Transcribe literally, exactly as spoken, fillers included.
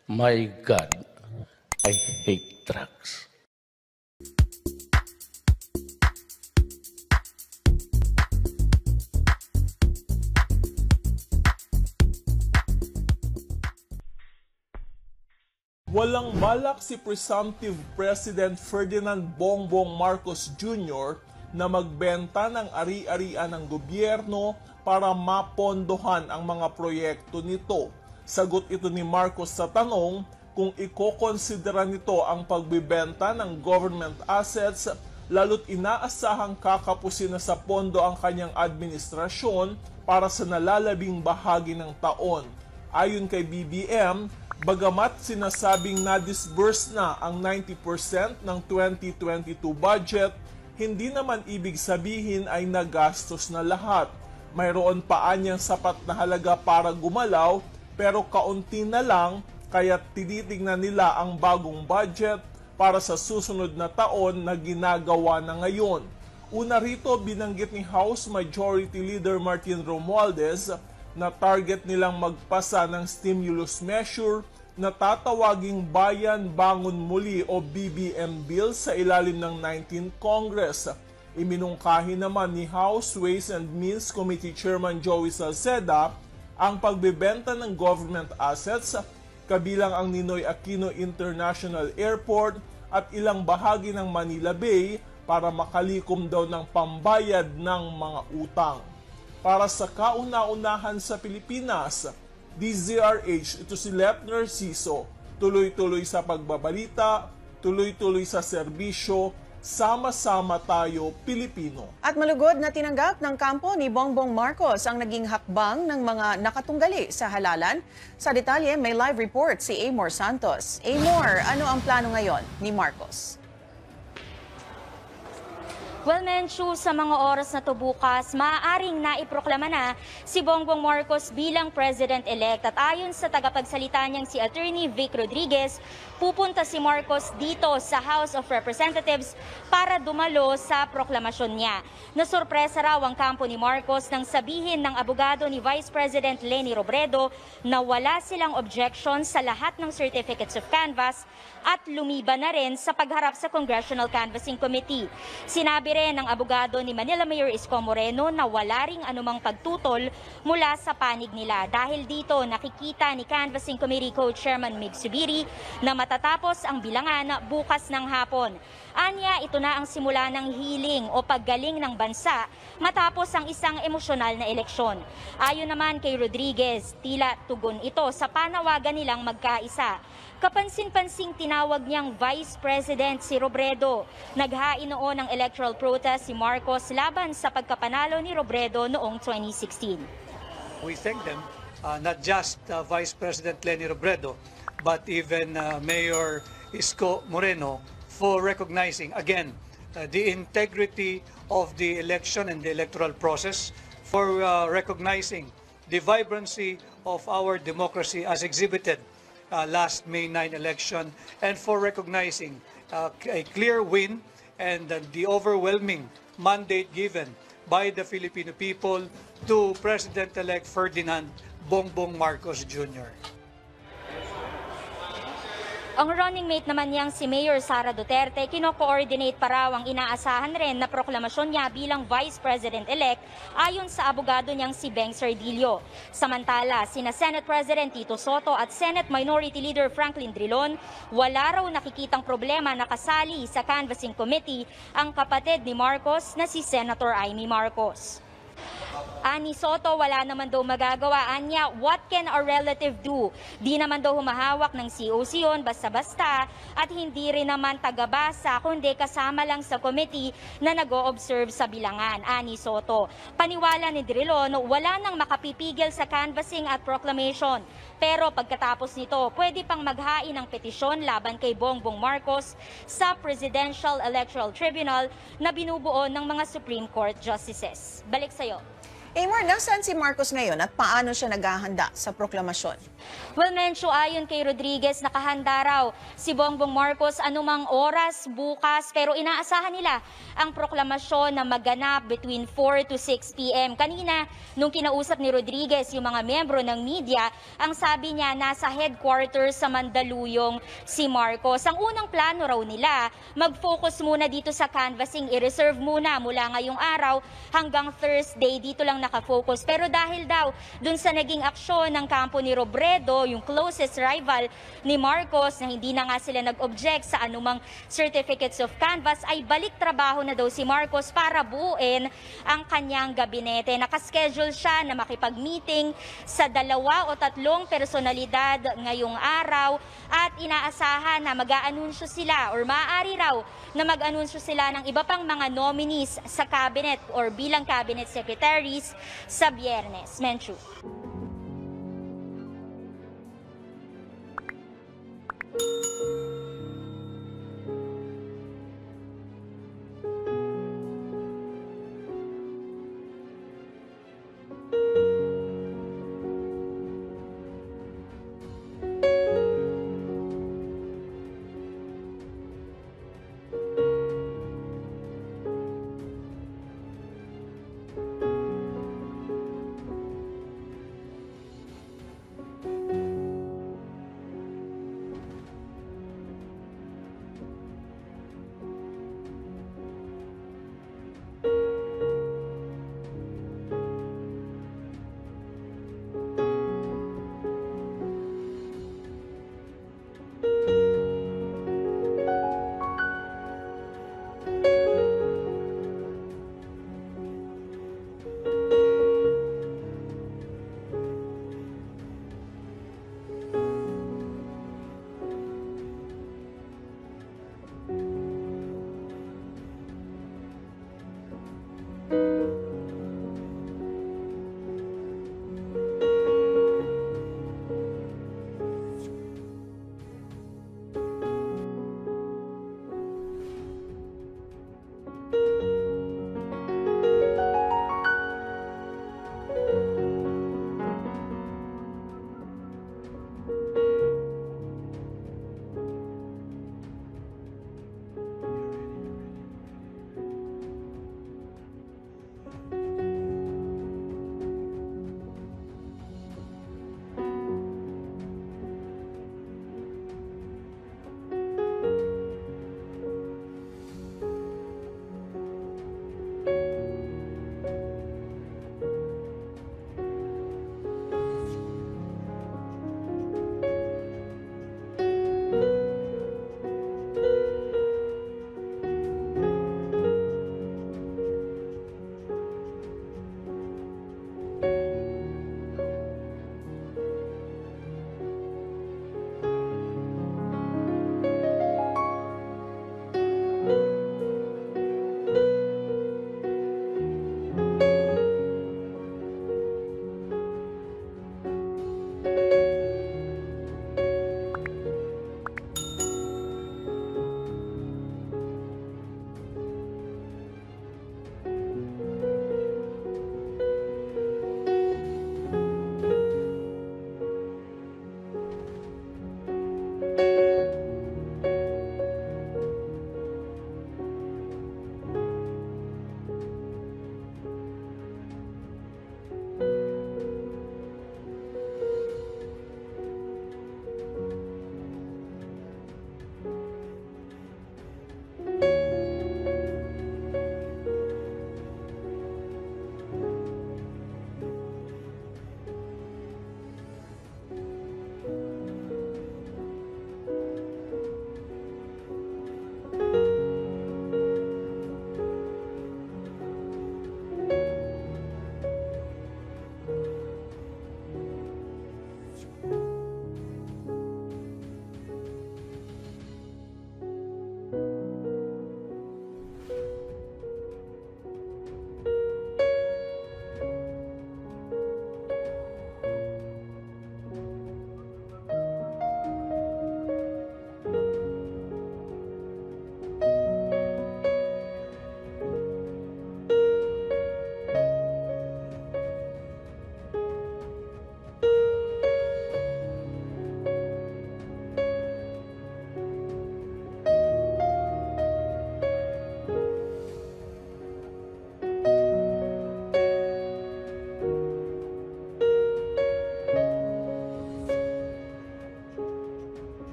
My God, I hate drugs. Walang balak si presumptive President Ferdinand Bongbong Marcos Junior na magbenta ng ari-arian ng gobyerno para mapondohan ang mga proyekto nito. Sagot ito ni Marcos sa tanong kung ikokonsidera nito ang pagbibenta ng government assets lalo't inaasahang kakapusin na sa pondo ang kanyang administrasyon para sa nalalabing bahagi ng taon. Ayon kay B B M, bagamat sinasabing na-disburse na ang ninety percent ng twenty twenty-two budget, hindi naman ibig sabihin ay nagastos na lahat. Mayroon pa anyang sapat na halaga para gumalaw pero kaunti na lang kaya tinitingnan nila ang bagong budget para sa susunod na taon na ginagawa na ngayon. Una rito binanggit ni House Majority Leader Martin Romualdez na target nilang magpasa ng stimulus measure na tatawaging Bayan Bangon Muli o B B M Bill sa ilalim ng nineteenth Congress. Iminungkahi naman ni House Ways and Means Committee Chairman Joey Salceda ang pagbebenta ng government assets kabilang ang Ninoy Aquino International Airport at ilang bahagi ng Manila Bay para makalikom daw ng pambayad ng mga utang. Para sa kauna-unahan sa Pilipinas, D Z R H, ito si Lep Narciso, tuloy-tuloy sa pagbabalita, tuloy-tuloy sa serbisyo, sama-sama tayo Pilipino. At malugod na tinanggap ng kampo ni Bongbong Marcos ang naging hakbang ng mga nakatunggali sa halalan. Sa detalye, may live report si Amor Santos. Amor, ano ang plano ngayon ni Marcos? Well, Menchu, sa mga oras na to bukas, maaaring naiproklama na si Bongbong Marcos bilang President-elect. At ayon sa tagapagsalita niyang si Attorney Vic Rodriguez, pupunta si Marcos dito sa House of Representatives para dumalo sa proklamasyon niya. Nasurpresa raw ang kampo ni Marcos nang sabihin ng abogado ni Vice President Leni Robredo na wala silang objection sa lahat ng certificates of canvass at lumiban na rin sa pagharap sa Congressional Canvassing Committee. Sinabi rin ng abogado ni Manila Mayor Isko Moreno na wala ring anumang pagtutol mula sa panig nila. Dahil dito nakikita ni Canvassing Committee Co-Chairman Mig Subiri na matatapos ang bilangan bukas ng hapon. Anya, ito na ang simula ng healing o paggaling ng bansa matapos ang isang emosyonal na eleksyon. Ayon naman kay Rodriguez, tila tugon ito sa panawagan nilang magkaisa. Kapansin-pansing tinawag niyang Vice President si Robredo. Naghain noon ng electoral protest si Marcos laban sa pagkapanalo ni Robredo noong twenty sixteen. We thank them, uh, not just uh, Vice President Leni Robredo, but even uh, Mayor Isko Moreno for recognizing again uh, the integrity of the election and the electoral process, for uh, recognizing the vibrancy of our democracy as exhibited Uh, last May ninth election, and for recognizing uh, a clear win and uh, the overwhelming mandate given by the Filipino people to President-elect Ferdinand Bongbong Marcos Junior Ang running mate naman niyang si Mayor Sara Duterte, kino-coordinate pa raw ang inaasahan rin na proklamasyon niya bilang Vice President-elect ayon sa abogado niyang si Beng Sardillo. Samantala, sina Senate President Tito Soto at Senate Minority Leader Franklin Drilon, wala raw nakikitang problema na kasali sa Canvassing Committee ang kapatid ni Marcos na si Senator Amy Marcos. Ani Soto, wala naman daw magagawa. Anya, what can a relative do? Di naman daw humahawak ng C O C yun basta-basta at hindi rin naman taga-basa kundi kasama lang sa committee na nag-o-observe sa bilangan. Ani Soto. Paniwala ni Drilon, wala nang makapipigil sa canvassing at proclamation. Pero pagkatapos nito, pwede pang maghain ng petisyon laban kay Bongbong Marcos sa Presidential Electoral Tribunal na binubuo ng mga Supreme Court Justices. Balik sa'yo. Amor, nasaan si Marcos ngayon at paano siya naghahanda sa proklamasyon? Well, Mencho, ayon kay Rodriguez, nakahanda raw si Bongbong Marcos anumang oras bukas, pero inaasahan nila ang proklamasyon na maganap between four to six p m Kanina, nung kinausap ni Rodriguez yung mga miyembro ng media, ang sabi niya nasa headquarters sa Mandaluyong si Marcos. Ang unang plano raw nila, mag-focus muna dito sa canvassing, i-reserve muna mula ngayong araw hanggang Thursday, dito lang nakafocus. Pero dahil daw dun sa naging aksyon ng kampo ni Robredo, yung closest rival ni Marcos, na hindi na nga sila nag-object sa anumang certificates of canvass, ay balik trabaho na daw si Marcos para buuin ang kanyang gabinete. Nakaschedule siya na makipag-meeting sa dalawa o tatlong personalidad ngayong araw at inaasahan na mag-aanunsyo sila or maaari raw na mag-anunsyo sila ng iba pang mga nominees sa cabinet or bilang cabinet secretaries sa Biyernes. Menchu.